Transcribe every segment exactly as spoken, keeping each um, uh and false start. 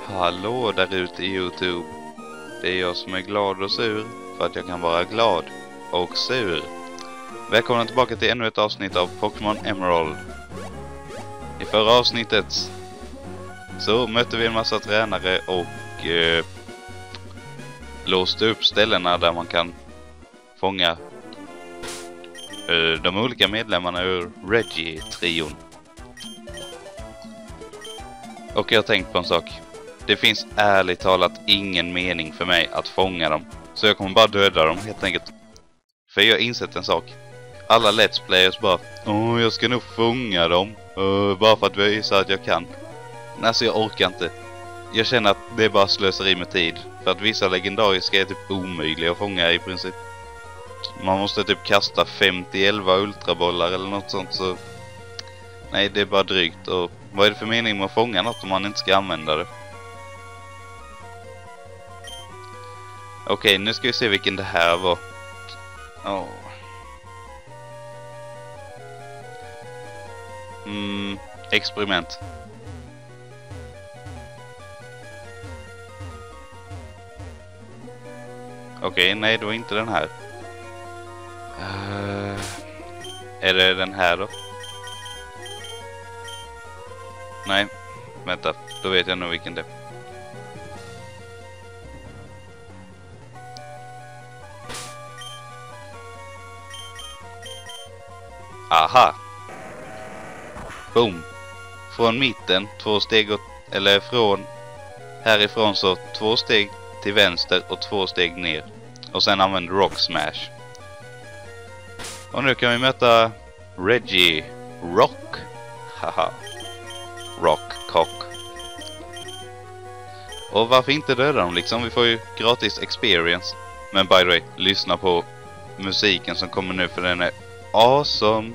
Hallå där ute i YouTube. Det är jag som är glad och sur för att jag kan vara glad och sur. Välkomna tillbaka till ännu ett avsnitt av Pokémon Emerald. I förra avsnittet så mötte vi en massa tränare och eh, låste upp ställena där man kan fånga eh, de olika medlemmarna ur Reggie-trion. Och jag har tänkt på en sak. Det finns ärligt talat ingen mening för mig att fånga dem. Så jag kommer bara döda dem helt enkelt. För jag har insett en sak. Alla let's players bara, åh jag ska nog fånga dem. Uh, bara för att visa att jag kan. Men alltså jag orkar inte. Jag känner att det är bara slöseri med tid. För att vissa legendariska är typ omöjliga att fånga i princip. Man måste typ kasta femtio elva ultrabollar eller något sånt, så nej, det är bara drygt. Och vad är det för mening med att fånga något om man inte ska använda det? Okej, nu ska vi se vilken det här var. Oh. Mm, experiment. Okej, nej, det var inte den här. Uh, är det den här då? Nej, vänta. Då vet jag nog vilken det är. Aha. Boom. Från mitten, två steg åt, eller från härifrån så två steg till vänster och två steg ner. Och sen använder Rock Smash. Och nu kan vi möta Reggie Rock. Haha. Rock Cock. Och varför inte döda dem liksom? Vi får ju gratis experience. Men by the way, lyssna på musiken som kommer nu, för den är awesome.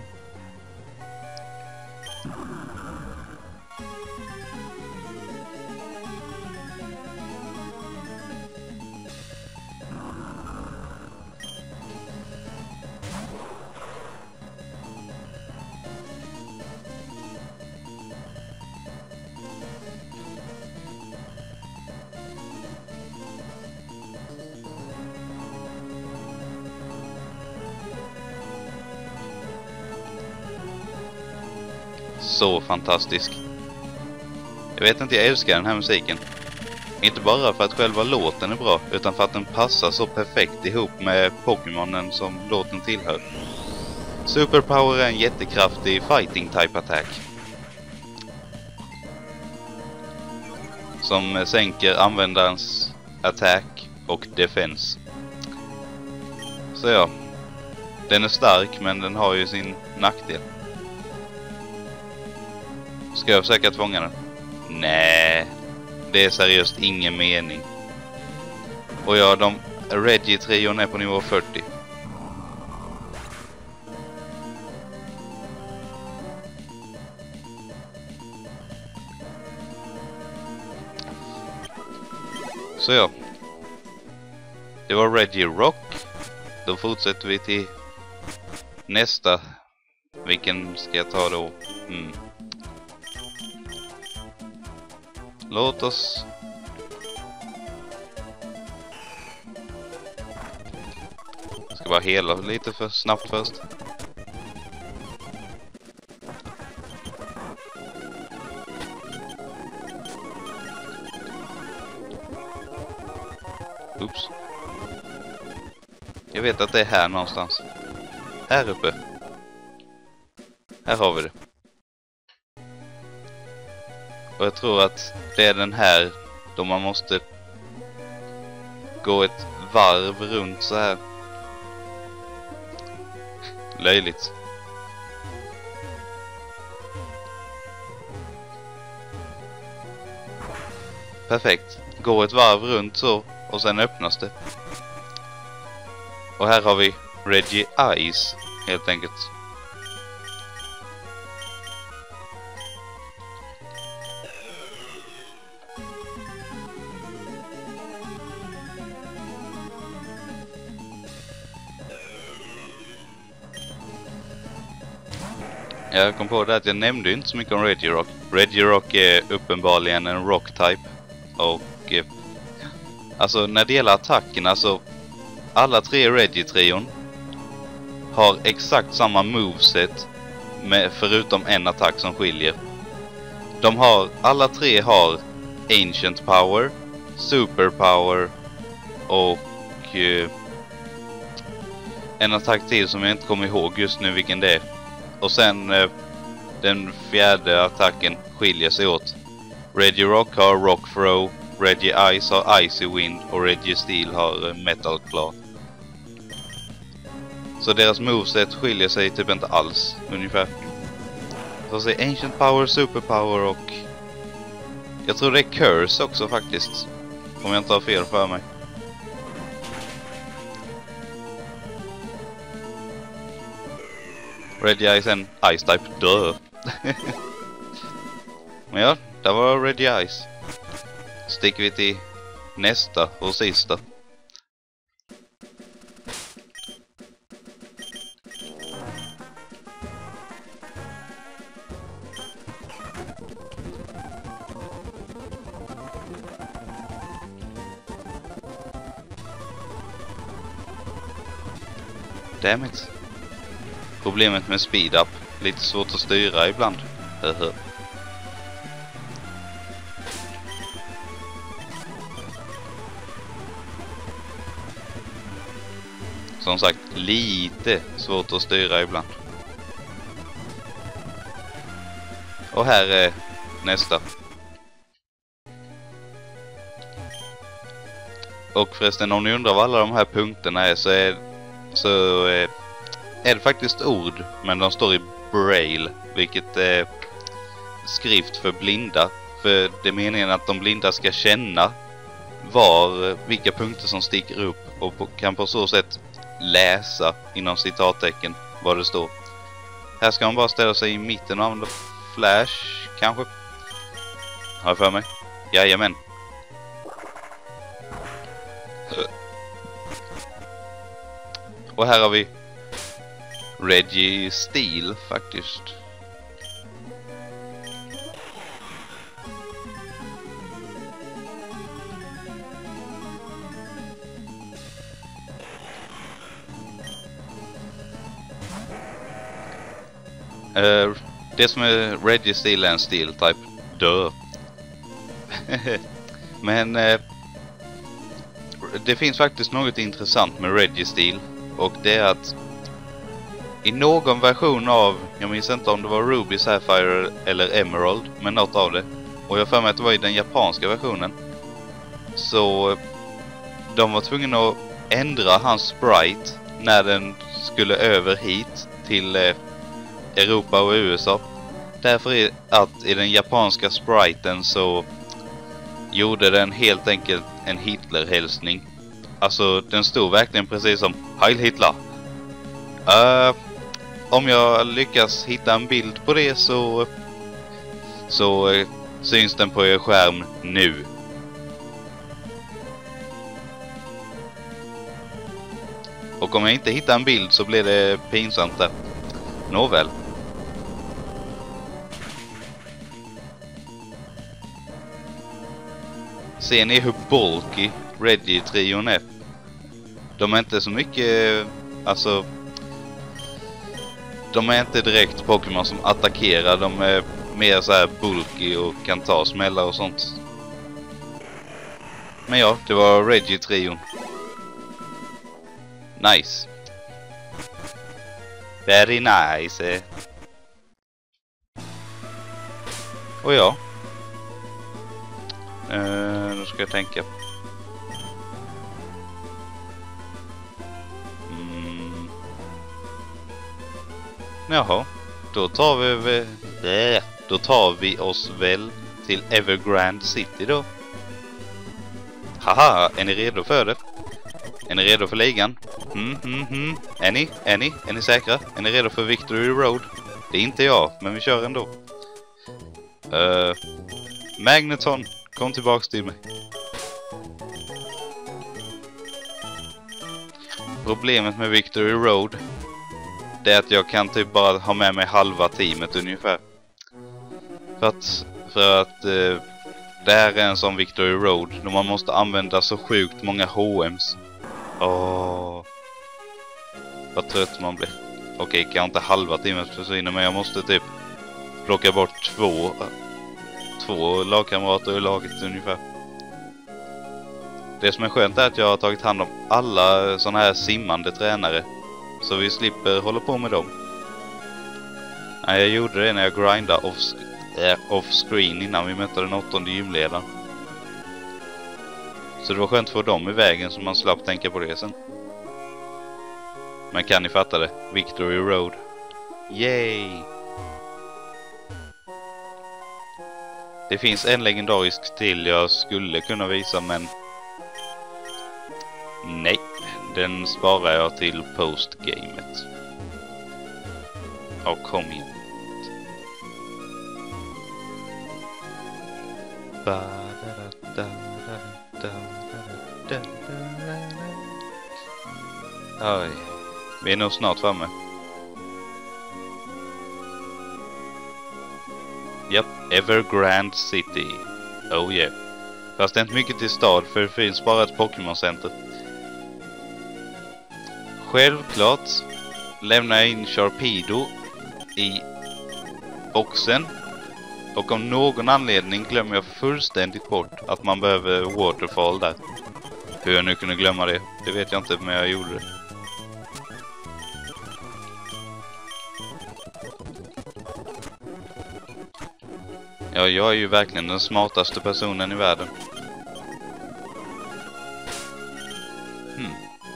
Så fantastisk. Jag vet inte, jag älskar den här musiken. Inte bara för att själva låten är bra, utan för att den passar så perfekt ihop med Pokémonen som låten tillhör. Superpower är en jättekraftig fighting type attack. Som sänker användarens attack och defense. Så ja. Den är stark, men den har ju sin nackdel. Ska jag försöka att fånga den? Nej, det är seriöst ingen mening. Och ja, de Reggie-trion är på nivå fyrtio. Så ja. Det var Reggie Rock. Då fortsätter vi till nästa. Vilken ska jag ta då? Mm. Låt oss jag ska bara hela lite för snabbt först. Oops. Jag vet att det är här någonstans. Här uppe. Här har vi det. Och jag tror att det är den här då man måste gå ett varv runt så här. Löjligt. Perfekt. Gå ett varv runt så och sen öppnas det. Och här har vi Reggie Eyes helt enkelt. Jag kom på det att jag nämnde inte så mycket om Regirock. Regirock är uppenbarligen en rock-type. Och eh, alltså när det gäller attacken, alltså alla tre Reggie-trion har exakt samma moveset med, förutom en attack som skiljer. De har, alla tre har Ancient Power, Super Power och eh, en attack till som jag inte kommer ihåg just nu vilken det är. Och sen eh, den fjärde attacken skiljer sig åt. Reggie Rock har Rock Throw, Reggie Ice har Icy Wind och Reggie Steel har Metal Claw. Så deras moveset skiljer sig typ inte alls ungefär. Så se Ancient Power, Super Power och jag tror det är Curse också faktiskt. Om jag inte har fel för mig. Reggie Ice en Ice Type, dö. Men ja, där var Reggie Ice. Sticker vi till nästa och sista. Damn it. Problemet med speed up. Lite svårt att styra ibland. Som sagt, lite svårt att styra ibland. Och här är nästa. Och förresten, om ni undrar vad alla de här punkterna är så är, så är, är det faktiskt ord. Men de står i braille, vilket är skrift för blinda. För det är meningen att de blinda ska känna var, vilka punkter som sticker upp och på, kan på så sätt läsa inom citattecken vad det står. Här ska man bara ställa sig i mitten och använda flash, kanske. Har jag för mig? Jajamän. Och här har vi Reggie Steel faktiskt. Uh, det som är Reggie Steel är en Steel type. Dö. Men uh, det finns faktiskt något intressant med Reggie Steel. Och det är att i någon version av, jag minns inte om det var Ruby, Sapphire eller Emerald, men något av det. Och jag för mig att det var i den japanska versionen. Så de var tvungna att ändra hans sprite när den skulle över hit till eh, Europa och U S A. Därför är att i den japanska spriten så gjorde den helt enkelt en Hitler-hälsning. Alltså den stod verkligen precis som Heil Hitler. Uh, om jag lyckas hitta en bild på det så så uh, syns den på er skärm nu. Och om jag inte hittar en bild så blir det pinsamt där. Nåväl. Ser ni hur bulky Reggie-trion är? De är inte så mycket, alltså de är inte direkt Pokémon som attackerar. De är mer så här bulky och kan ta smällar och sånt. Men ja, det var Reggie-trion. Nice. Very nice. Och ja. Uh, nu ska jag tänka. Mm. Jaha, då tar vi väl, då tar vi oss väl till Evergrande City då. Haha, är ni redo för det? Är ni redo för ligan? Mm, mm, mm. Är ni? Är ni? Är ni säkra? Är ni redo för Victory Road? Det är inte jag, men vi kör ändå. Uh, Magneton, kom tillbaks till mig. Problemet med Victory Road, det är att jag kan typ bara ha med mig halva teamet ungefär. För att, för att uh, Det här är en sån Victory Road då man måste använda så sjukt många H Ms. Åh, vad trött man blir. Okej, kan jag inte halva timmen försvinna, men jag måste typ plocka bort två två lagkamrater i laget ungefär. Det som är skönt är att jag har tagit hand om alla såna här simmande tränare, så vi slipper hålla på med dem. Nej, jag gjorde det när jag grindade off, äh, off screen innan vi mötte den åttonde gymledaren. Så det var skönt att få dem i vägen så man slapp tänka på det sen. Men kan ni fatta det? Victory Road. Yay! Det finns en legendarisk till jag skulle kunna visa, men nej, den sparar jag till postgamet. Och kom in. Oj, vi är nog snart framme. Japp, Evergrande City. Oh yeah. Fast det är inte mycket till stad, för det finns bara ett Pokémon-center. Självklart lämnar jag in Sharpedo i boxen. Och om någon anledning glömmer jag fullständigt bort att man behöver Waterfall där. Hur jag nu kunde glömma det, det vet jag inte, men jag gjorde det. Ja, jag är ju verkligen den smartaste personen i världen. Hmm.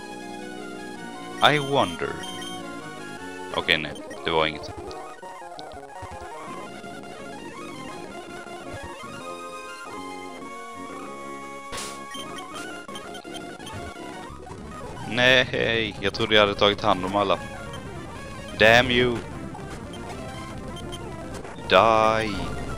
I wonder. Okej, okay, nej, det var inget. Nej, jag trodde jag hade tagit hand om alla. Damn you. Die.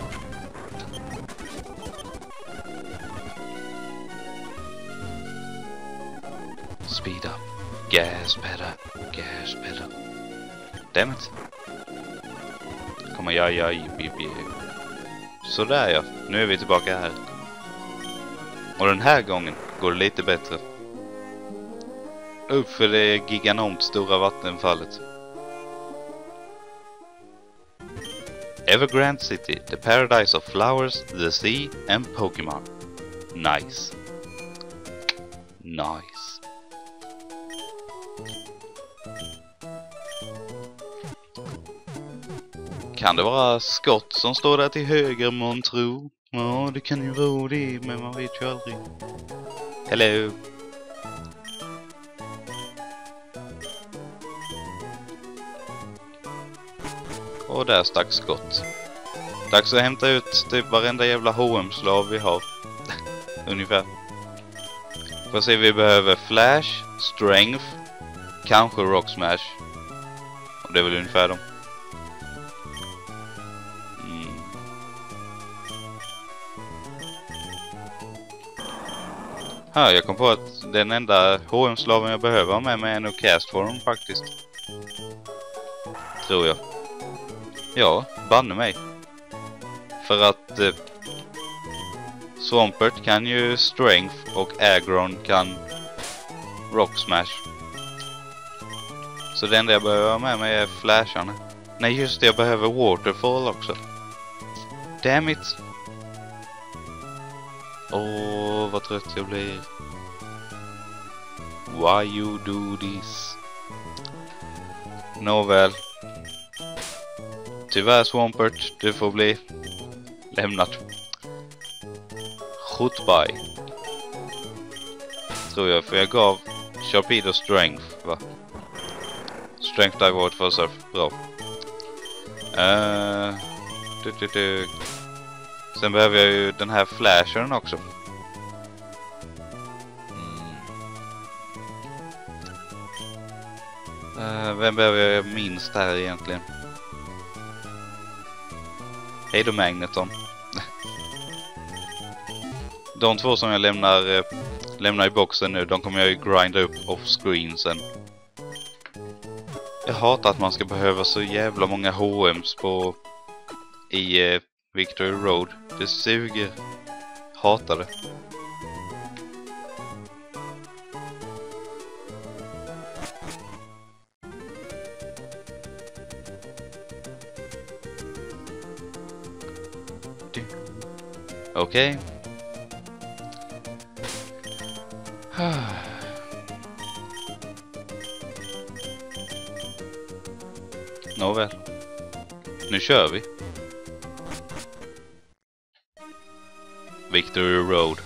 Speed up. Gas pedal. Gas pedal. Damn it. Kommer jag, jag, jag, jag. Sådär ja, nu är vi tillbaka här. Och den här gången går det lite bättre. Upp för det giganont stora vattenfallet. Evergrande City, the paradise of flowers, the sea and Pokémon. Nice. Nice. Kan det vara skott som står där till höger, man tror? Ja, det kan ju vara det, men man vet ju aldrig. Hello. Och där stack skott. Dags att hämta ut typ varenda jävla H M-slav vi har. Ungefär. Får se, vi behöver Flash, Strength, kanske Rock Smash. Och det är väl ungefär dem. Mm. Här, jag kom på att den enda H M-slaven jag behöver ha med mig är nog Castform faktiskt. Tror jag. Ja, banne mig. För att eh, Swampert kan ju Strength och Aggron kan Rock Smash. Så det enda jag behöver ha med mig är flasharna. Nej, just det, jag behöver Waterfall också. Damn it. Åh, oh, vad trött jag blir. Why you do this? Nåväl. Tyvärr Swampert, du får bli lämnat. Goodbye. Tror jag, för jag gav Sharpedo Strength, va? Strength Dive Waterfall Surf, bra. Uh, du, du, du. Sen behöver jag ju den här flashern också. Mm. Uh, vem behöver jag minst här egentligen? Hej då Magneton. De två som jag lämnar, eh, lämnar i boxen nu, de kommer jag ju grinda upp off-screen sen. Jag hatar att man ska behöva så jävla många H Ms på i eh, Victory Road. Det suger. hatar det. Okej. Okay. Nåväl. Nu kör vi. Victory Road.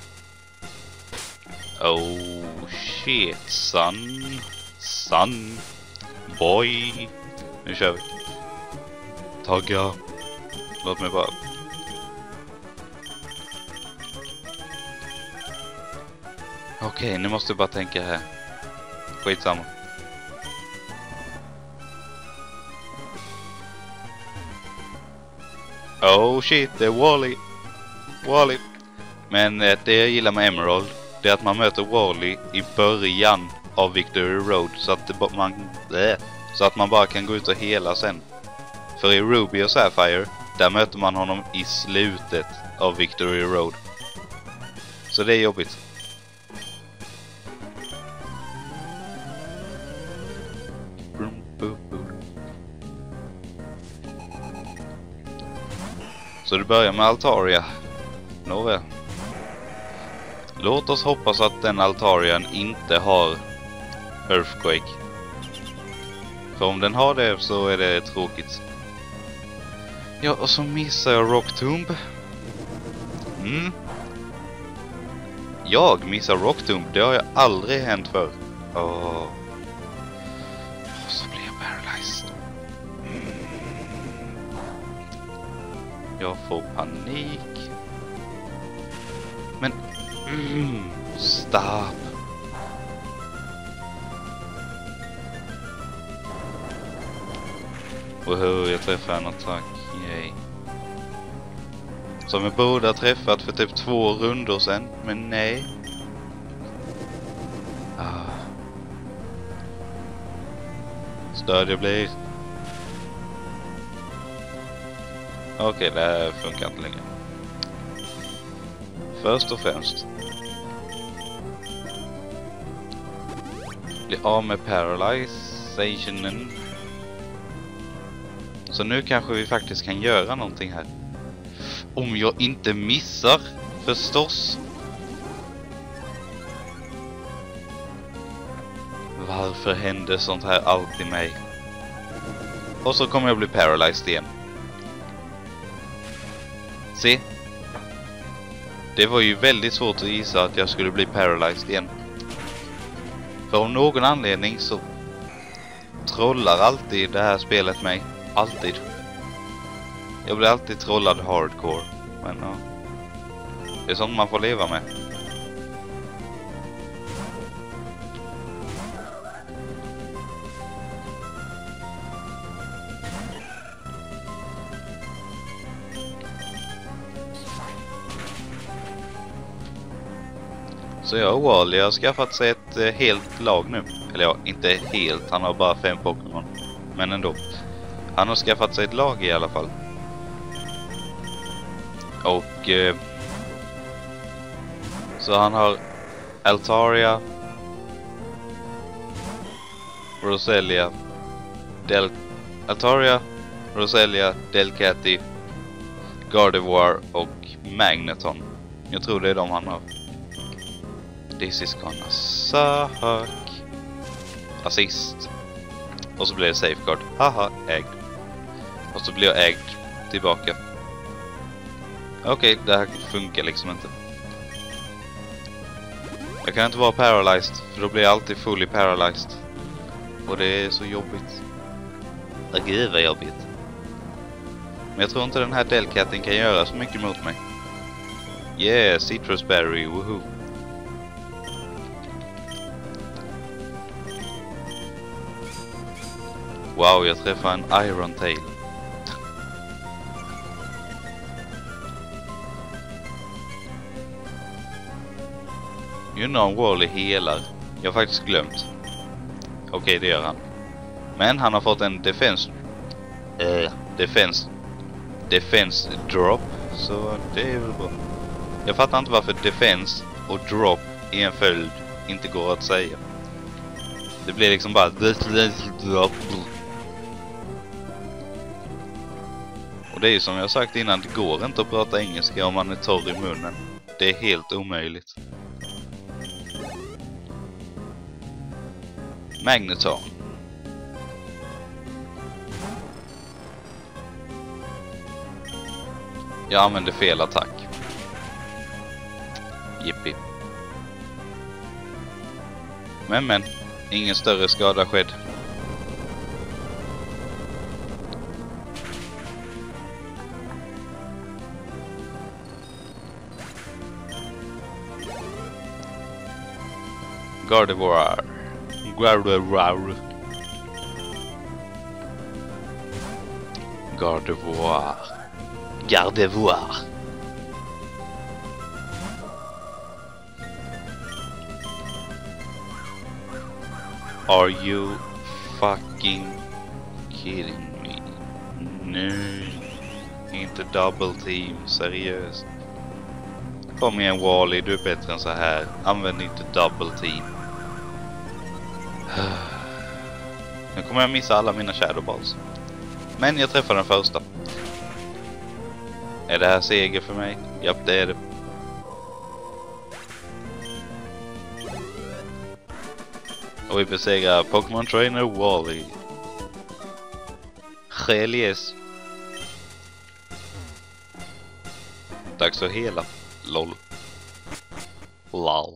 Oh shit, son. Son. Boy. Nu kör vi. Tagga. Låt mig bara... Okej, nu måste jag bara tänka här. Skitsamma. Oh shit, det är Wally. Wally. Men eh, det jag gillar med Emerald, det är att man möter Wally i början av Victory Road. Så att, det, man, äh, så att man bara kan gå ut och hela sen. För i Ruby och Sapphire, där möter man honom i slutet av Victory Road. Så det är jobbigt. Så det börjar med Altaria. Nåväl. Låt oss hoppas att den Altarian inte har Earthquake. För om den har det så är det tråkigt. Ja, och så missar jag Rock Tomb. Mm. Jag missar Rock Tomb. Det har jag aldrig hänt för. Åh. Och så blir jag paralyzed. Mm. Jag får panik. Men... Mm, stopp. Woho, jag träffar en attack. Yay. Som vi borde ha träffat för typ två rundor sen. Men nej. Ah. Stöd jag blir. Okej, okay, det här funkar inte längre. Först och främst. Bli av med paralyzationen. Så nu kanske vi faktiskt kan göra någonting här. Om jag inte missar, förstås. Varför händer sånt här alltid mig? Och så kommer jag bli paralyzed igen. Se. Det var ju väldigt svårt att gissa att jag skulle bli paralyzed igen. För om någon anledning så trollar alltid det här spelet mig. Alltid. Jag blir alltid trollad hardcore. Men ja. Det är sånt man får leva med. Så ja, Wally har skaffat sig ett eh, helt lag nu. Eller ja, inte helt. Han har bara fem Pokémon. Men ändå. Han har skaffat sig ett lag i alla fall. Och... Eh, så han har Altaria, Roselia, Del... Altaria, Roselia, Delcatty, Gardevoir och Magneton. Jag tror det är de han har. This is gonna suck. Assist. Och så blir det safeguard. Haha, ägd. Och så blir jag ägd tillbaka. Okej, okay, det här funkar liksom inte. Jag kan inte vara paralyzed, för då blir jag alltid fully paralyzed. Och det är så jobbigt. Det gud vad jobbigt. Men jag tror inte den här Delcatten kan göra så mycket mot mig. Yeah, Citrus Berry, woohoo. Wow, jag träffar en Iron Tail. You know Wally helar. Jag har faktiskt glömt. Okej, okay, det gör han. Men han har fått en defense... Uh, defense... Defense drop. Så det är väl bra. Jag fattar inte varför defense och drop i en följd inte går att säga. Det blir liksom bara drop. Och det är ju som jag sagt innan, det går inte att prata engelska om man är torr i munnen. Det är helt omöjligt. Magneton. Jag använde fel attack. Jippi. Men men, ingen större skada skedd. Gardevoir. Gardevoir. Gardevoir. Gardevoir. Are you fucking kidding me? Nej. Inte double team, seriöst. Kom igen Wally, du är bättre än så här. Använd inte double team. Nu kommer jag missa alla mina shadow balls. Men jag träffar den första. Är det här seger för mig? Japp, det är det. Och vi besegrar Pokémon Trainer Wally. Relies. Dags att hela. Lol. Lol.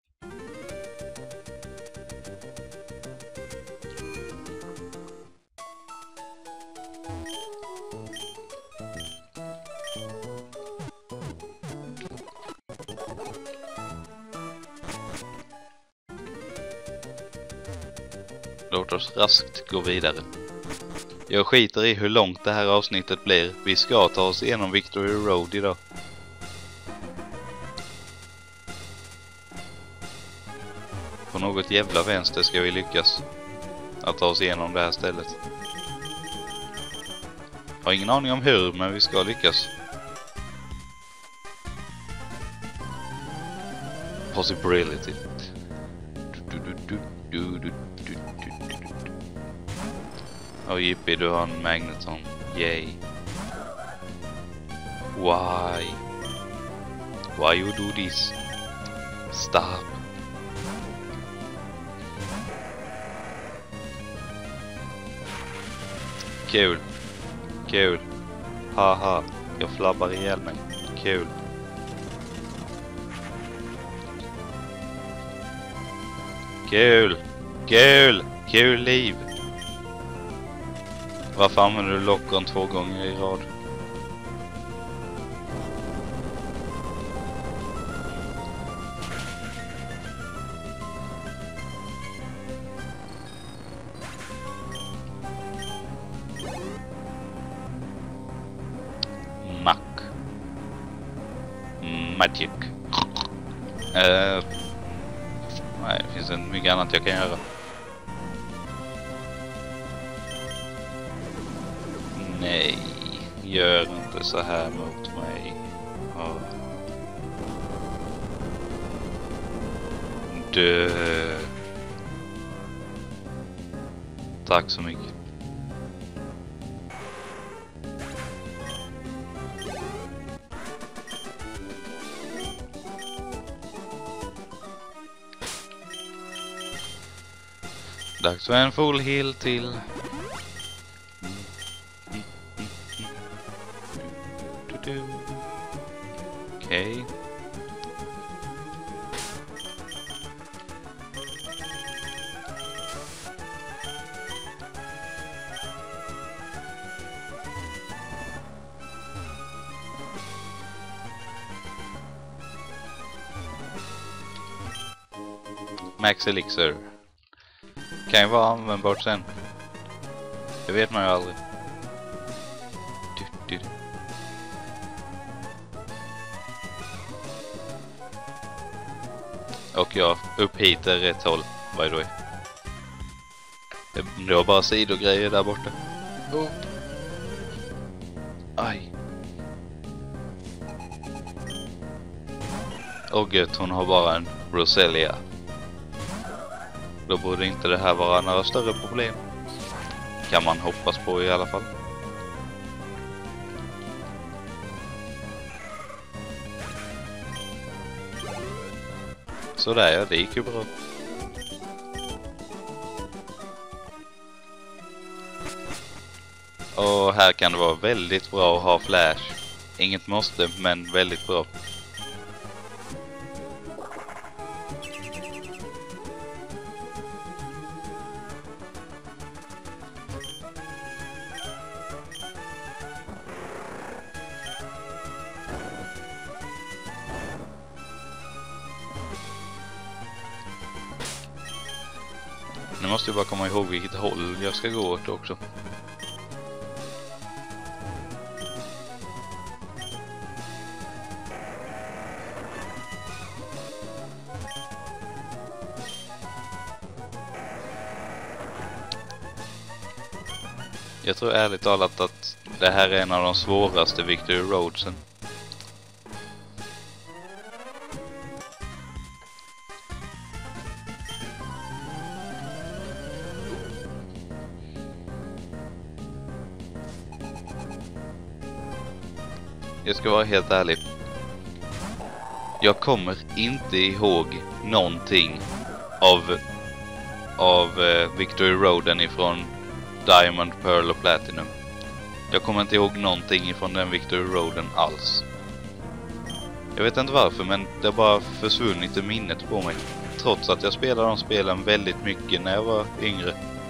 Låt oss raskt gå vidare. Jag skiter i hur långt det här avsnittet blir. Vi ska ta oss igenom Victory Road idag. På något jävla vänster ska vi lyckas att ta oss igenom det här stället. Har ingen aning om hur, men vi ska lyckas. Possibility. Oh Jippi, du har en Magneton. Yay. Why? Why you do this? Stop. Kul. Kul. Haha. Jag flabbar ihjäl mig. Kul. Kul. Kul. Kul liv. Varför använder du lockon två gånger i rad? Mac. Magic. Uh, nej, det finns inte mycket annat jag kan göra. Nej, gör inte så här mot mig. Oh. Dö. Tack så mycket. Dags för en full heal till. Okej. Okay. Max Elixir. Kan ju vara användbart sen. Det vet man ju aldrig. Du, du. Och ja, upp hit är rätt håll. By the way. Det var bara sidogrejer där borta. Oh. Aj. Åh gud, hon har bara en Roselia. Då borde inte det här vara några större problem. Kan man hoppas på i alla fall. Så där ja, det gick ju bra. Och här kan det vara väldigt bra att ha flash. Inget måste, men väldigt bra. Nu måste jag bara komma ihåg vilket håll jag ska gå åt också. Jag tror ärligt talat att det här är en av de svåraste Victory Roadsen. Jag ska vara helt ärlig. Jag kommer inte ihåg någonting av av eh, Victory Roaden ifrån Diamond, Pearl och Platinum. Jag kommer inte ihåg någonting ifrån den Victory Roaden alls. Jag vet inte varför, men det har bara försvunnit i minnet på mig. Trots att jag spelade de spelen väldigt mycket när jag var yngre.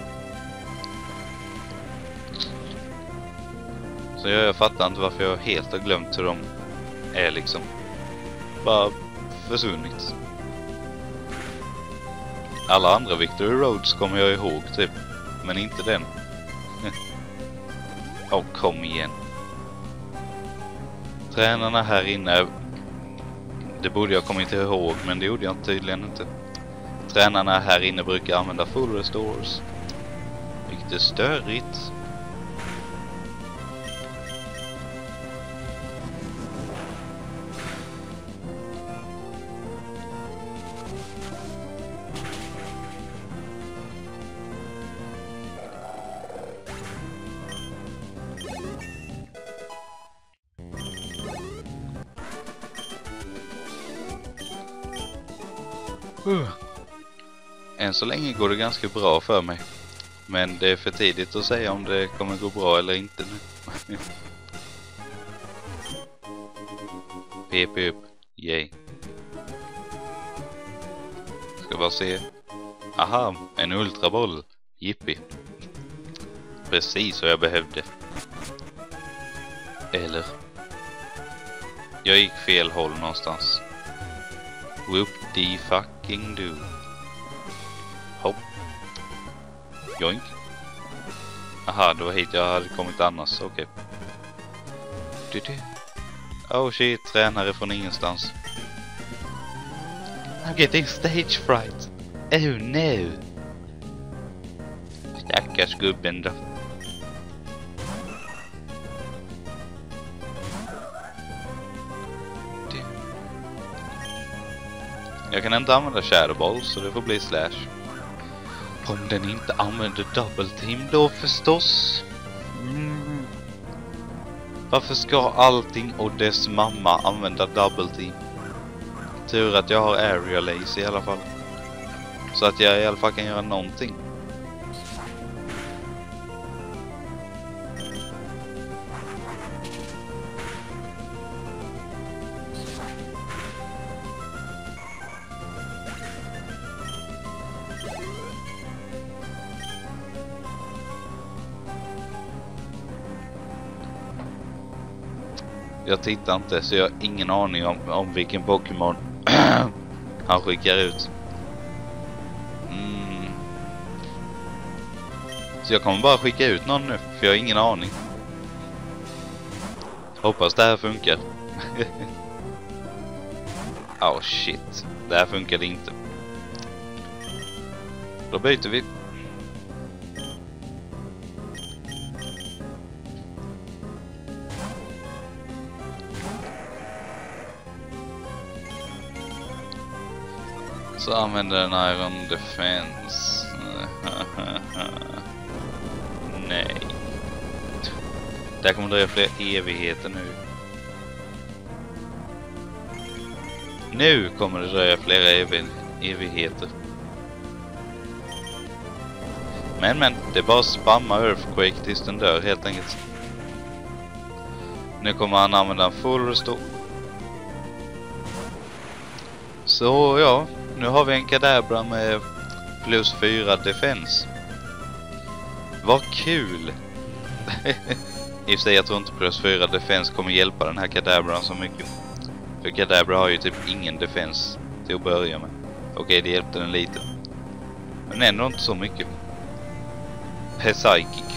Så jag, jag fattar inte varför jag helt har glömt hur de är liksom. Bara försvunnit. Alla andra Victory Roads kommer jag ihåg typ. Men inte den. Åh, oh, kom igen. Tränarna här inne. Det borde jag kommit ihåg, men det gjorde jag tydligen inte. Tränarna här inne brukar använda full restores. Vilket är störigt. Uh. Än så länge går det ganska bra för mig. Men det är för tidigt att säga om det kommer gå bra eller inte nu. Pep upp. Yay. Ska bara se. Aha, en ultraboll. Jippi. Precis vad jag behövde. Eller? Jag gick fel håll någonstans. Whoop-de fucking do. Hopp. Joink. Aha, det var hit jag hade kommit annars. Okej. Okay. Oh shit, tränare från ingenstans. I'm getting stage fright. Oh no. Stackars gubben då. Jag kan inte använda Shadow Ball, så det får bli slash. Om den inte använder Double Team då förstås. Mm. Varför ska allting och dess mamma använda Double Team? Tur att jag har Aerial Ace i alla fall. Så att jag i alla fall kan göra någonting. Jag tittar inte, så jag har ingen aning om, om vilken Pokémon han skickar ut. Mm. Så jag kommer bara skicka ut någon nu, för jag har ingen aning. Hoppas det här funkar. Oh shit, det här funkar inte. Då byter vi. Så använder den Iron Defense. Nej. Det kommer dröja fler evigheter nu. Nu kommer det dröja flera ev evigheter. Men men, det är bara att spamma Earthquake tills den dör helt enkelt. Nu kommer han använda en full restore. Så ja, nu har vi en Kadabra med plus fyra defense. Vad kul! I och för sig, jag tror inte plus fyra defense kommer hjälpa den här Kadabran så mycket. För Kadabra har ju typ ingen defense till att börja med. Okej, det hjälpte den lite. Men ändå inte så mycket. Psychic.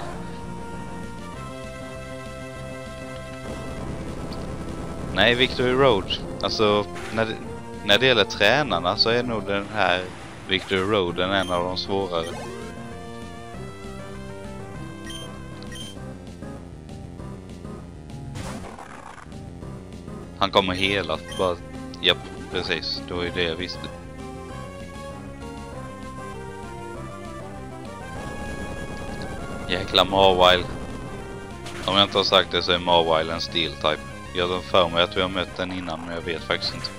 Nej, Victory Road. Alltså, när det, när det gäller tränarna så är nog den här Victory Road en av de svårare. Han kommer hela. Bara, japp, precis. Det var ju det jag visste. Jäkla Mawile. Om jag inte har sagt det så är Mawile en Steel type. Jag har för mig att vi har mött den innan, men jag vet faktiskt inte.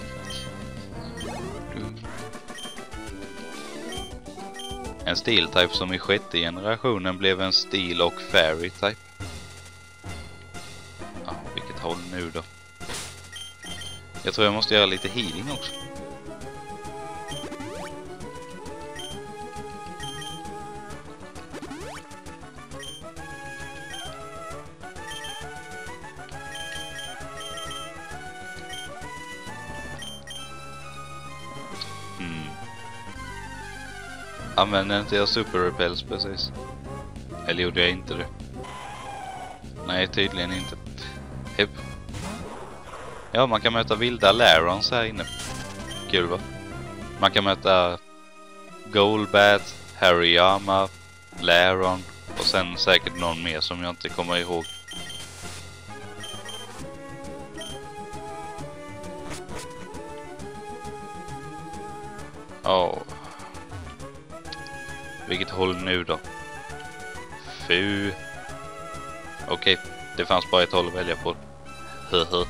En Steel type som i sjätte generationen blev en Steel och Fairy type. Ja, vilket håll nu då. Jag tror jag måste göra lite healing också. Hmm. Använder inte jag super repels precis? Eller gjorde jag inte det? Nej, tydligen inte. Hepp. Ja, man kan möta vilda Larons här inne. Kul va? Man kan möta Golbat, Hariyama, Laron och sen säkert någon mer som jag inte kommer ihåg. Ja. Oh. Vilket håll nu då? Fu. Okej, okay, det fanns bara ett håll att välja på. Höhö.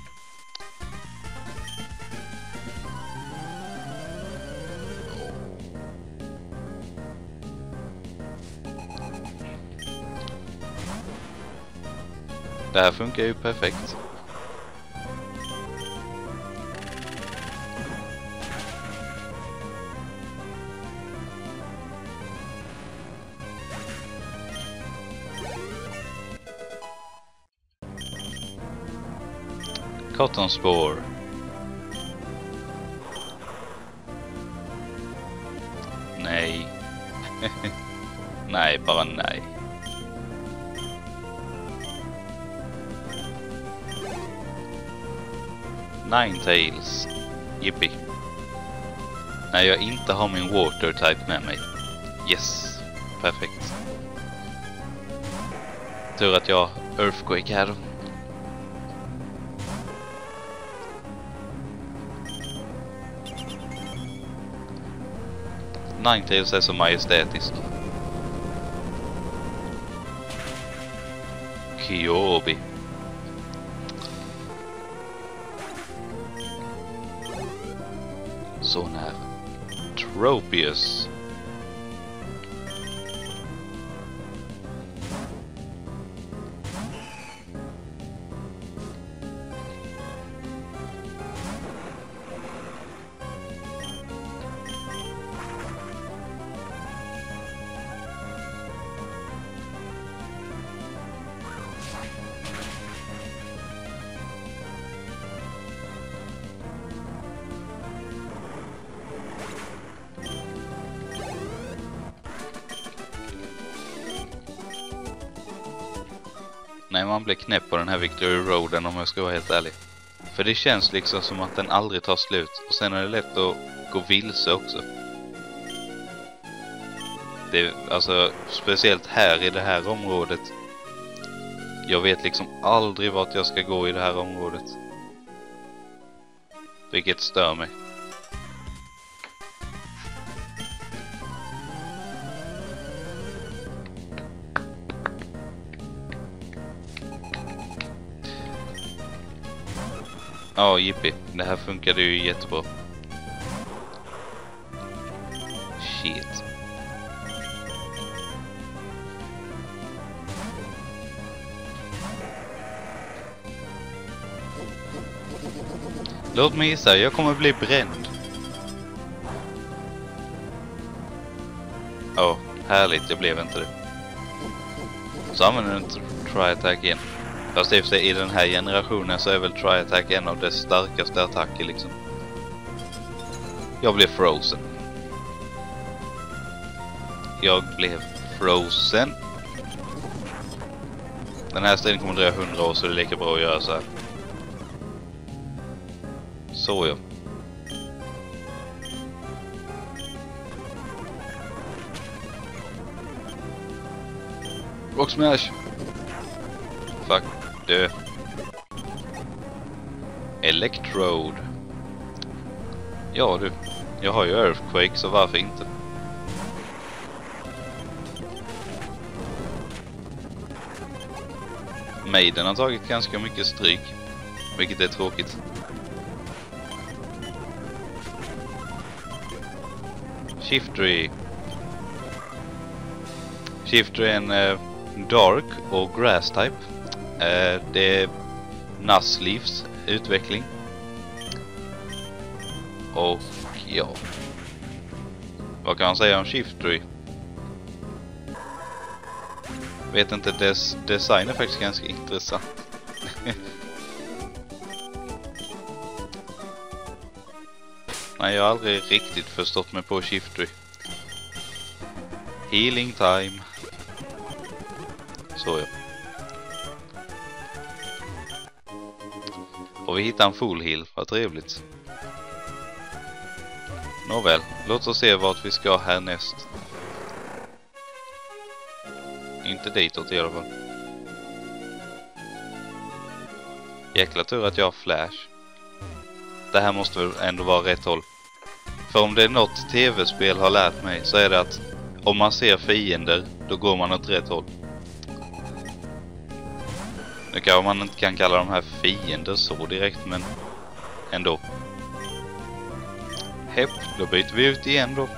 Det här funkar ju perfekt. Cotton Spore. Nej. Nej, bara nej. Ninetales. Yippie. När jag inte har min water type med mig. Yes. Perfekt. Tur att jag har Earthquake här. Ninetales är så majestätisk. Kyobi. Så nära. Tropius. Nej, man blir knäpp på den här Victory Roaden om jag ska vara helt ärlig. För det känns liksom som att den aldrig tar slut. Och sen är det lätt att gå vilse också. Det är, alltså, speciellt här i det här området. Jag vet liksom aldrig vart jag ska gå i det här området. Vilket stör mig. Ja, jippi. Det här funkade ju jättebra. Shit. Låt mig gissa, jag kommer bli bränd. Ja, oh, härligt, jag blev inte det. Så använder den Tri-Attack igen. Fast i och för sig, i den här generationen så är väl Tri-Attack en av dess starkaste attacker liksom. Jag blev frozen. Jag blev frozen. Den här striden kommer dröja hundra år, så det är lika bra att göra så här. Så ja. Rock smash. Fuck, dö. Electrode. Ja du, jag har ju Earthquake, så varför inte? Maiden har tagit ganska mycket stryk, vilket är tråkigt. Shiftry. Shiftry är en uh, Dark och Grass type. Uh, det är Nuzleafs utveckling. Och ja. Vad kan man säga om Shiftry? Vet inte, dess design är faktiskt ganska intressant. Nej, jag har aldrig riktigt förstått mig på Shiftry. Healing time. Så ja. Och vi hittar en full heal, vad trevligt. Nåväl, låt oss se vart vi ska härnäst. Inte ditåt i alla fall. Jäkla tur att jag har flash. Det här måste väl ändå vara rätt håll. För om det är något tv-spel har lärt mig, så är det att om man ser fiender, då går man åt rätt håll. Nu kanske man inte kan kalla de här fiender så direkt, men ändå. Hepp, då byter vi ut igen då.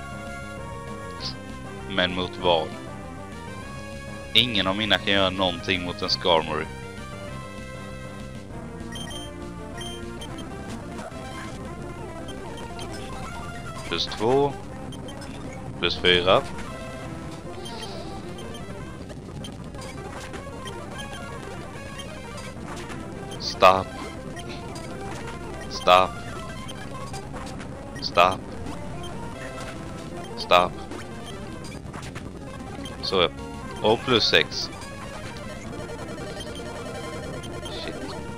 Men mot vad? Ingen av mina kan göra någonting mot en Skarmory. Plus två. Plus fyra. Stop. Stop. Stop. Stop. Så. Och plus sex. Shit.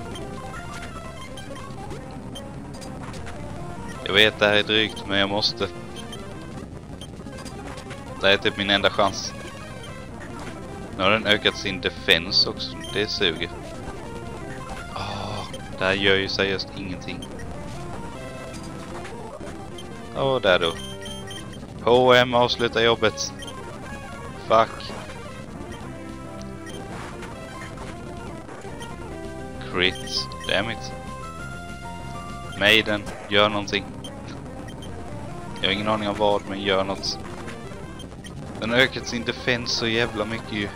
Jag vet det här är drygt, men jag måste. Det här är typ min enda chans. Nu har den ökat sin defense också. Det suger. Åh, det här gör ju seriöst ingenting. Åh, där då. H M avslutar jobbet. Fuck. Crit. Damn it. Maiden, gör någonting. Jag har ingen aning om vad, men gör något. Den har ökat sin defense så jävla mycket ju.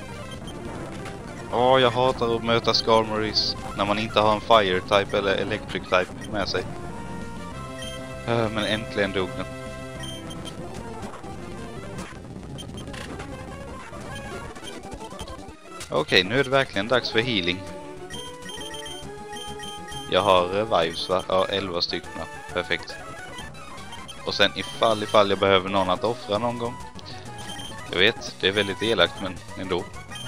Åh, jag hatar att möta Skarmorys när man inte har en fire type eller electric type med sig. Uh, men äntligen dog den. Okej, okay, nu är det verkligen dags för healing. Jag har revives, va? Ja, elva stycken. Perfekt. Och sen ifall, ifall jag behöver någon att offra någon gång. Jag vet, det är väldigt elakt, men ändå.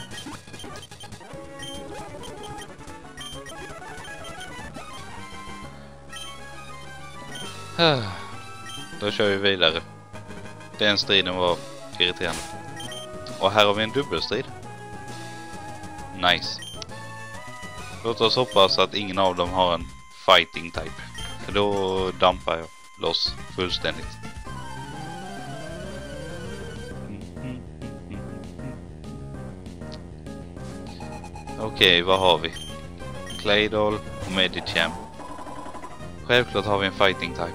Då kör vi vidare. Den striden var irriterande. Och här har vi en dubbelstrid. Nice. Låt oss hoppas att ingen av dem har en fighting type. För då dampar jag loss fullständigt. Okej, okay, vad har vi? Claydol och Medicham. Självklart har vi en fighting type.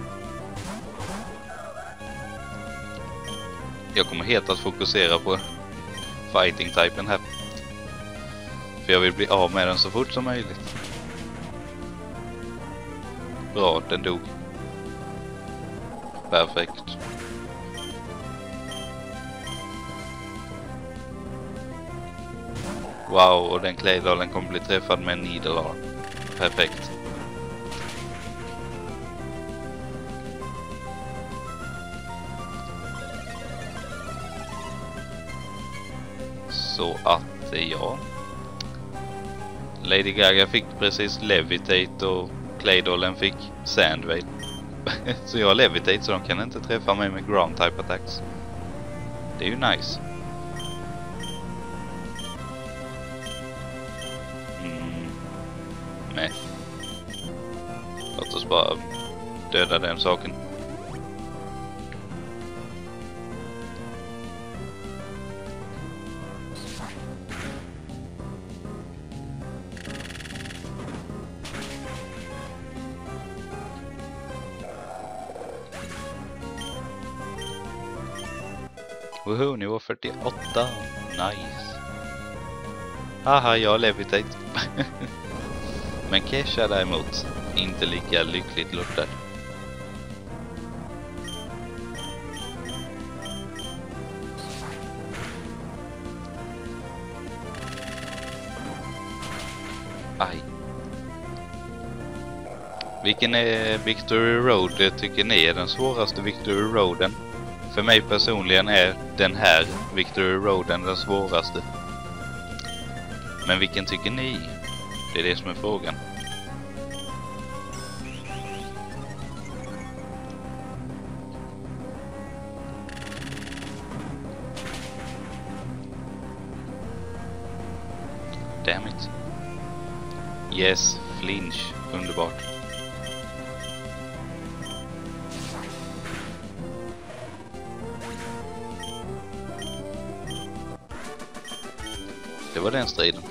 Jag kommer helt att fokusera på fighting typen här. För jag vill bli av med den så fort som möjligt. Bra, den dog. Perfekt. Wow, och den Claydalen kommer bli träffad med en Needle Arm. Perfekt. Så att, ja. Lady Gaga fick precis Levitate och Claydalen fick Sandvale. Så jag har Levitate så de kan inte träffa mig med ground type attacks. Det är ju nice. Mm. Nej. Låt oss bara döda den saken. Woho, nivå fyrtioåtta. Nice. Haha, jag har Levitate. Men Kesha däremot, inte lika lyckligt lottad. Aj. Vilken är Victory Road tycker ni är den svåraste Victory Roaden? För mig personligen är den här Victory Roaden den svåraste. Men vilken tycker ni? Det är det som är frågan. Damn it. Yes, flinch. Underbart. Det var den striden.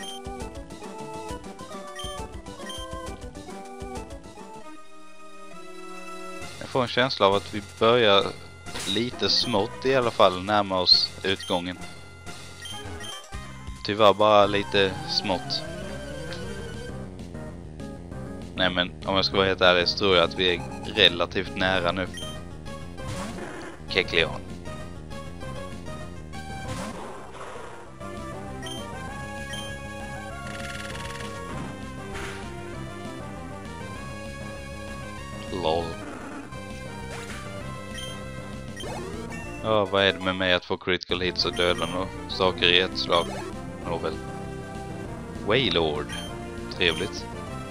Jag får en känsla av att vi börjar lite smått i alla fall närma oss utgången. Tyvärr bara lite smått. Nej, men om jag ska vara helt ärlig så tror jag att vi är relativt nära nu. Kecleon. Lol. Ja, vad är det med mig att få critical hits och döda och saker i ett slag? Nåväl. Wailord. Trevligt.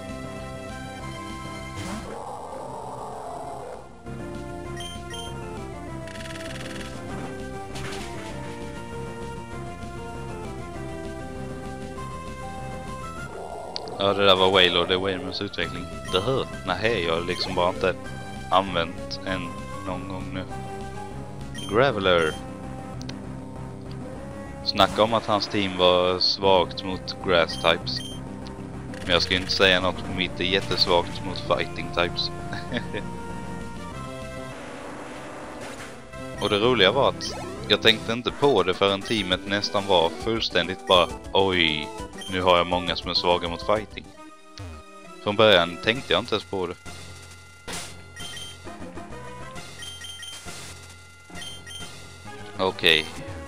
Ja, det där var Wailord, det är Wailords utveckling. Det hör. Nej, jag har liksom bara inte använt en någon gång nu. Graveler. Snacka om att hans team var svagt mot grass types. Men jag ska inte säga något, mitt är jättesvagt mot fighting types. Och det roliga var att jag tänkte inte på det förrän teamet nästan var fullständigt bara oj, nu har jag många som är svaga mot fighting. Från början tänkte jag inte ens på det. Okej. Okay.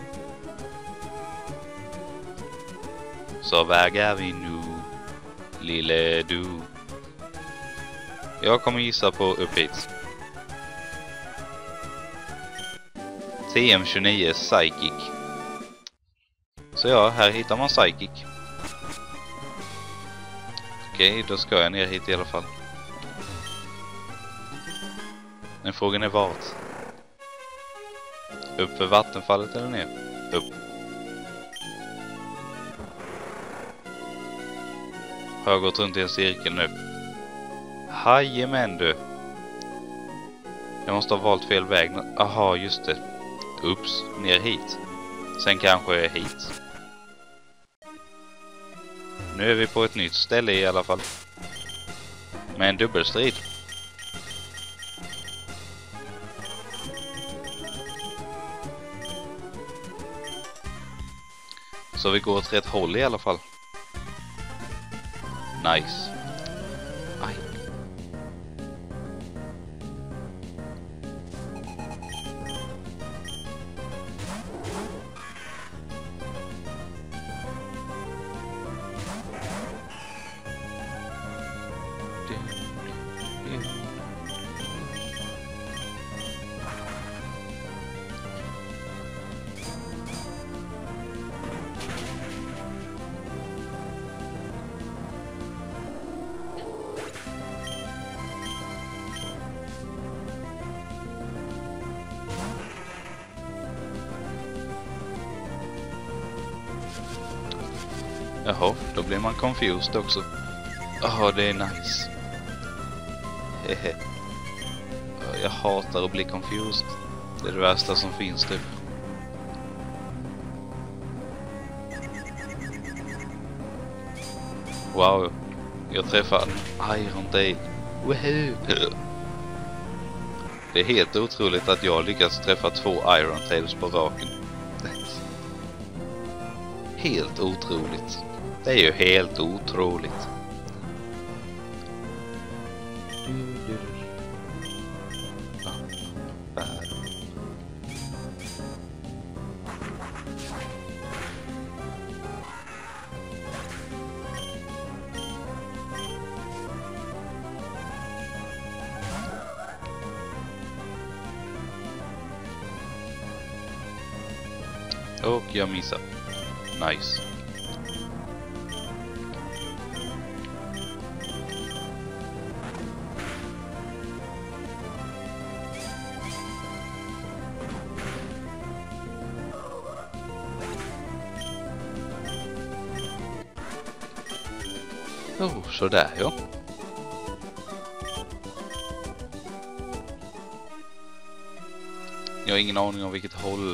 Så vägar vi nu, lille du. Jag kommer gissa på upp hit. T M tjugonio Psychic. Så ja, här hittar man Psychic. Okej, okay, då ska jag ner hit i alla fall. Men frågan är vart? Upp för vattenfallet eller ner? Upp. Har jag gått runt i en cirkel nu? Hajamän du. Jag måste ha valt fel väg. Aha, just det. Ups, ner hit. Sen kanske hit. Nu är vi på ett nytt ställe i alla fall. Med en dubbelstrid. Så vi går åt rätt håll i alla fall. Nice. Aj. Jaha, då blir man confused också. Jaha, det är nice. Hehe. Jag hatar att bli confused. Det är det värsta som finns typ. Wow, jag träffar Iron Tail. Woohoo! Det är helt otroligt att jag lyckas träffa två Iron Tails på raken. Helt otroligt. Det är ju helt otroligt. Och jag missar. Nice. Oh, sådär ja. Jag har ingen aning om vilket håll.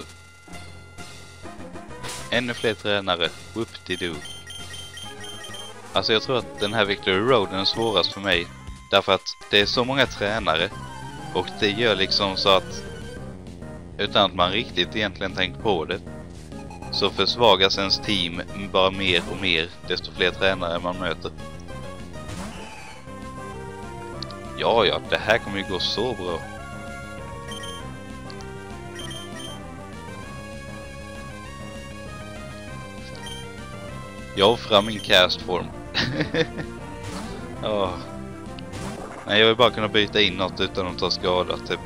Ännu fler tränare. Whoop-de-doo. Alltså jag tror att den här Victory Road är svårast för mig. Därför att det är så många tränare. Och det gör liksom så att utan att man riktigt egentligen tänkt på det, så försvagas ens team bara mer och mer desto fler tränare man möter. Ja, ja, det här kommer ju gå så bra. Jag offrar min castform. Oh. Nej, jag vill bara kunna byta in något utan att ta skada, typ.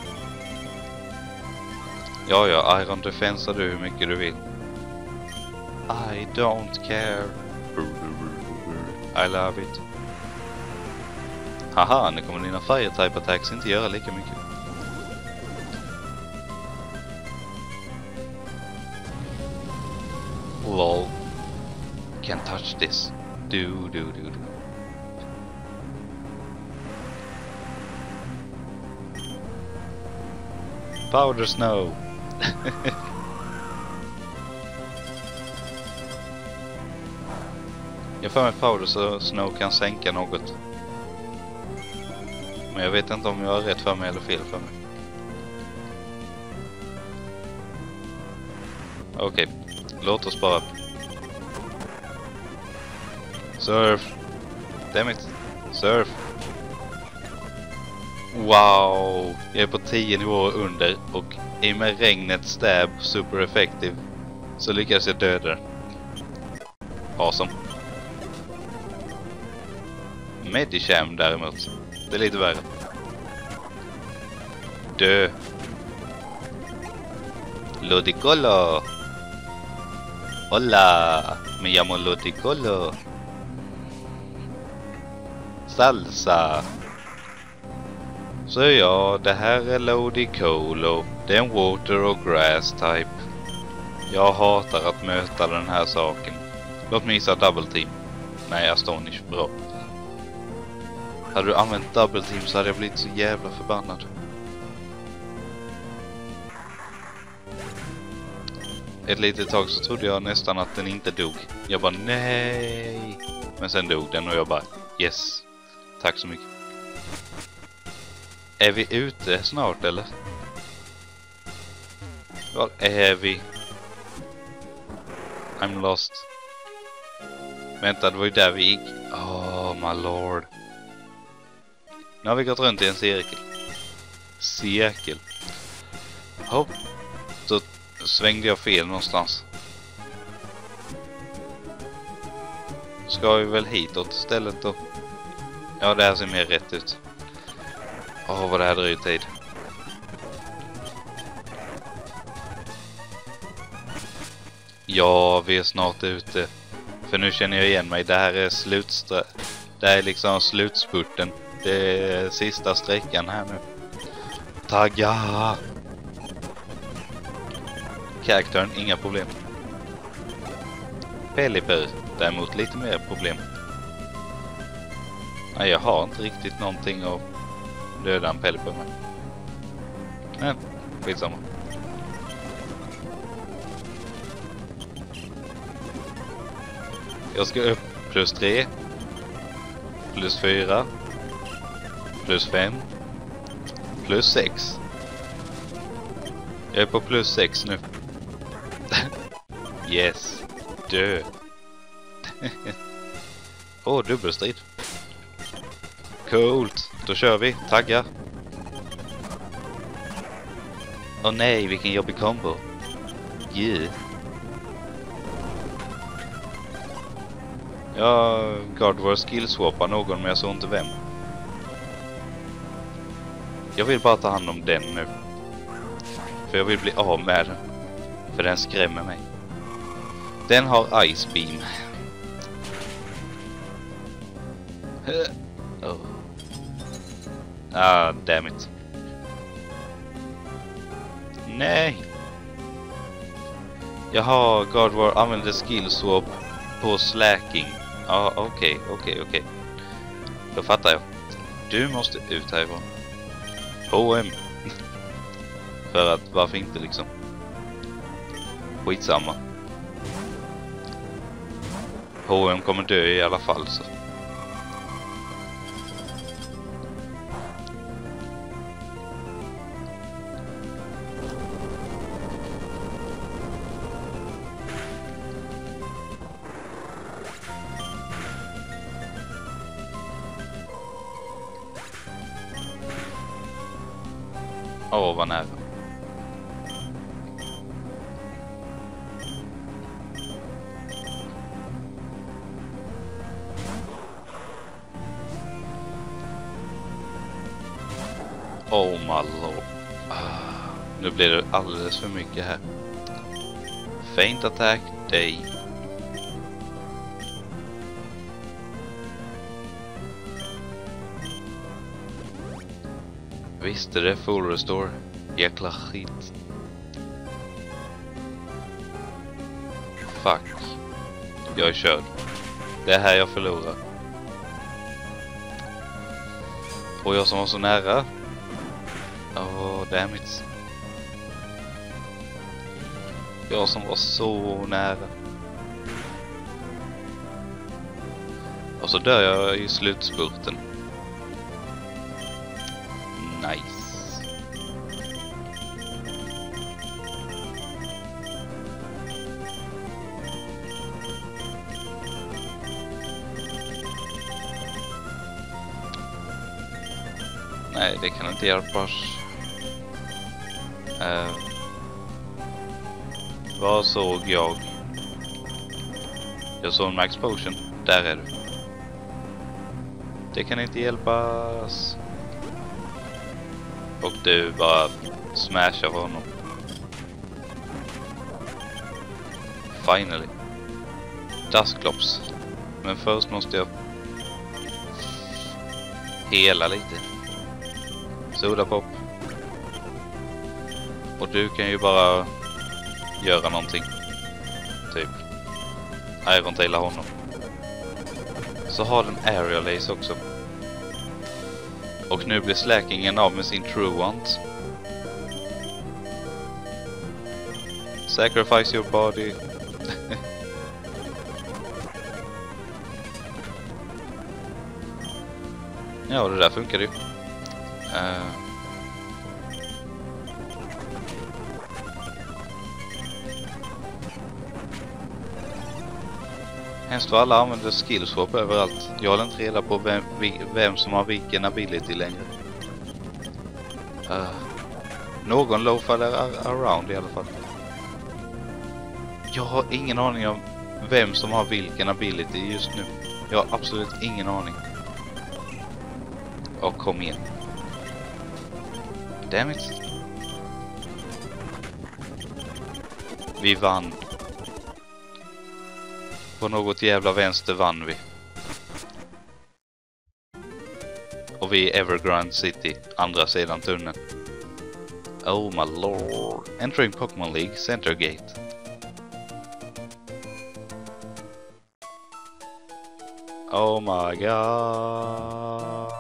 Ja, ja, Iron Defense du hur mycket du vill. I don't care. I love it. Haha, nu kommer dina fire type attacks inte göra lika mycket. Lol. Can't touch this. Do, do, do, do. Powder snow. Jag får med powder så snow kan sänka något. Men jag vet inte om jag har rätt för mig eller fel för mig. Okej, okay. Låt oss bara. Surf. Damn it. Surf. Wow. Jag är på tio nivåer under. Och i med regnet stab super effektiv. Så lyckas jag döda. Awesome. Medicham däremot. Det är lite värre. Dö. Ludicolo. Hola. Me llamo Ludicolo. Salsa. Så ja, det här är Ludicolo. Det är en water och grass type. Jag hatar att möta den här saken. Låt mig gissa double team. Nej, Astonish. Bra. Hade du använt double team så hade jag blivit så jävla förbannad. Ett litet tag så trodde jag nästan att den inte dog. Jag bara nej. Men sen dog den och jag bara yes. Tack så mycket. Är vi ute snart eller? Var är vi? I'm lost. Vänta, det var ju där vi gick. Oh my lord. Nu har vi gått runt i en cirkel. Cirkel. Hopp. Då svängde jag fel någonstans. Ska vi väl hitåt istället då? Ja, det här ser mer rätt ut. Åh, oh, vad det här dröjer tid. Ja, vi är snart ute. För nu känner jag igen mig. Det här är slutstra... Det här är liksom slutspurten. Det är sista sträckan här nu. Tagga! Karaktären, inga problem. Pelipper, däremot lite mer problem. Nej, jag har inte riktigt någonting att döda en Pelipper med. Men, skitsamma. Jag ska upp plus tre. Plus fyra. Plus fem. Plus sex. Jag är på plus sex nu. Yes. Dö. Åh, oh, dubbelstrid. Coolt. Då kör vi. Tagga. Åh oh, nej, vilken jobbig combo. Yeah. Jag God War skillswapar någon, men jag såg inte vem. Jag vill bara ta hand om den nu. För jag vill bli av med den. För den skrämmer mig. Den har Ice Beam. Oh. Ah, damn it. Nej. Jag har God War använder skillswap på slacking. Ja, ah, okej, okay, okej, okay, okej. Okay. Då fattar jag. Du måste ut härifrån. H M. För att, varför inte liksom? Skitsamma. H M kommer dö i alla fall så. Åh, oh, vad nära. Oh my lord. Ah, nu blir det alldeles för mycket här. Feint attack dig. Visste det, full restore. Jäkla skit. Fuck. Jag är körd. Det är här jag förlorar. Och jag som var så nära. Oh, damn it. Jag som var så nära. Och så dör jag i slutspurten. Nice. Nej, det kan inte hjälpa oss. Uh, vad såg jag? Jag såg en Max Potion. Där är du. Det kan inte hjälpas. Och du bara smashar honom. Finally. Dusclops. Men först måste jag hela lite. Sodapop. Och du kan ju bara göra någonting. Typ Iron Taila honom. Så har den Aerial Ace också. Och nu blir slackingen av med sin True Want. Sacrifice your body. Ja, det där funkar ju. Uh. Hemskt för alla använder skillswap överallt. Jag håller inte reda på vem, vem som har vilken ability längre. Uh, någon loafade around i alla fall. Jag har ingen aning om vem som har vilken ability just nu. Jag har absolut ingen aning. Och kom igen. Damn it. Vi vann. På något jävla vänster vann vi. Och vi är Evergrande City, andra sidan tunneln. Oh my lord. Entering Pokémon League Center Gate. Oh my god.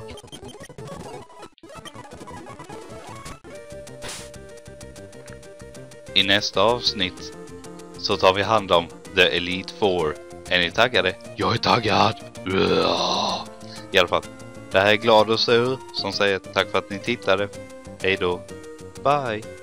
I nästa avsnitt så tar vi hand om The Elite Four. Är ni taggade? Jag är taggad! I alla fall, det här är Glad och Sur som säger tack för att ni tittade. Hej då. Bye!